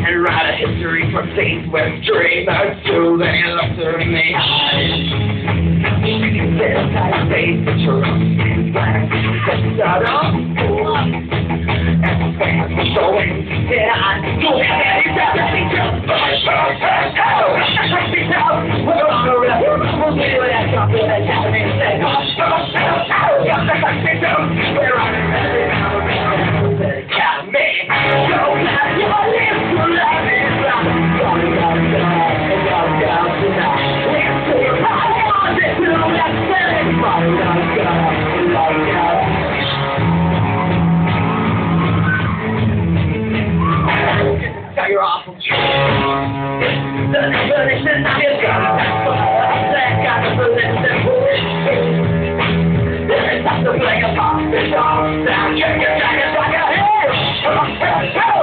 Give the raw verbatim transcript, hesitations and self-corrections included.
and write a history for things with dreamers too. Then you look through in the eyes. This tight face that you're on black. That's not up. And the fans are showing. Yeah, I do have any reality just push, push, push, push. We're on a real. We'll see what that something that's happening. Say, push, push, push, push. We're on a real. Count me. Don't let your lips to let me down. Down, down, down, down, down tonight. Let's see if I want it. We don't have to say it. Down, down, down, down, down. Got your awful truth. The definition of your God. That got the definition. There's nothing like a pop. It's all down. Check your jacket like a head.